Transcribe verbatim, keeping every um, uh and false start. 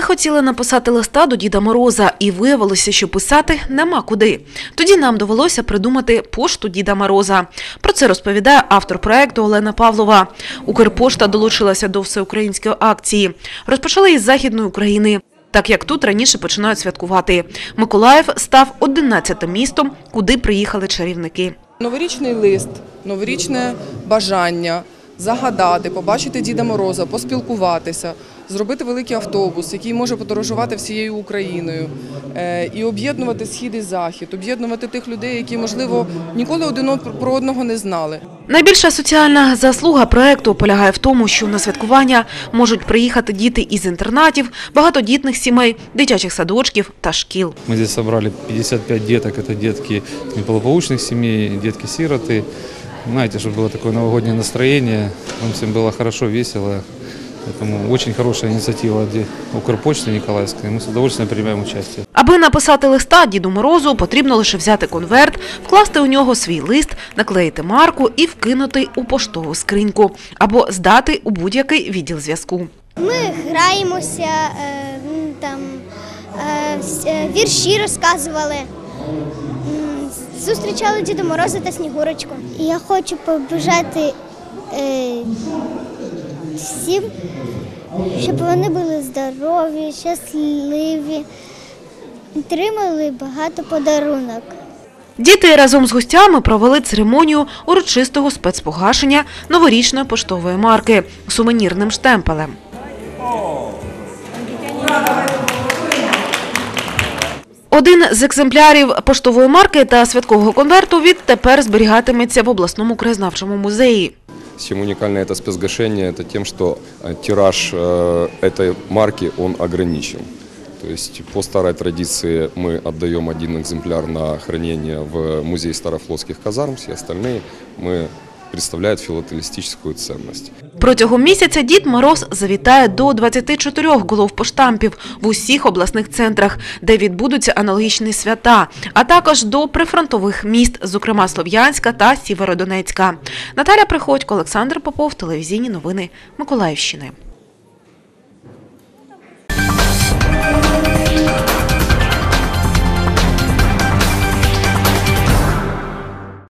хотіли написати листа до Діда Мороза, і виявилося, що писати нема куди. Тоді нам довелося придумати пошту Діда Мороза. Про це розповідає автор проєкту Олена Павлова. Укрпошта долучилася до всеукраїнської акції. Розпочали із Західної України, так як тут раніше починають святкувати. Миколаїв став одинадцятим містом, куди приїхали чарівники. Новорічний лист, новорічне бажання загадати, побачити Діда Мороза, поспілкуватися, зробити великий автобус, який може подорожувати всією Україною, і об'єднувати схід і захід, об'єднувати тих людей, які, можливо, ніколи один про одного не знали. Найбільша соціальна заслуга проєкту полягає в тому, що на святкування можуть приїхати діти із інтернатів, багатодітних сімей, дитячих садочків та шкіл. Ми тут зібрали п'ятдесят п'ять діток, це дітки неблагополучних сімей, дітки-сироти. Знаете, чтобы было такое новогоднее настроение, нам всем было хорошо, весело. Поэтому очень хорошая инициатива от Укрпочты Николаевской. Мы с удовольствием принимаем участие. Аби написати листа Діду Морозу, потрібно лише взяти конверт, вкласти у нього свій лист, наклеїти марку і вкинути у поштову скриньку або здати у будь-який відділ зв'язку. Ми граємося, там вірші розказували. Зустрічали Діда Мороза та Снігурочку. Я хочу побажати е, всім, щоб вони були здорові, щасливі, отримали багато подарунок. Діти разом з гостями провели церемонію урочистого спецпогашення новорічної поштової марки сувенірним штемпелем. Один з екземплярів поштової марки та святкового конверту відтепер зберігатиметься в обласному краєзнавчому музеї. Чем уникально это спецгашение, это тем, что тираж этой марки он ограничен. То есть по старой традиции мы отдаем один экземпляр на хранение в музей Старофлотских казарм, все остальные мы представляють філателістичну цінність. Протягом місяця Дід Мороз завітає до двадцяти чотирьох головпоштампів в усіх обласних центрах, де відбудуться аналогічні свята, а також до прифронтових міст, зокрема Слов'янська та Сєвєродонецька. Наталя Приходько, Олександр Попов, телевізійні новини Миколаївщини.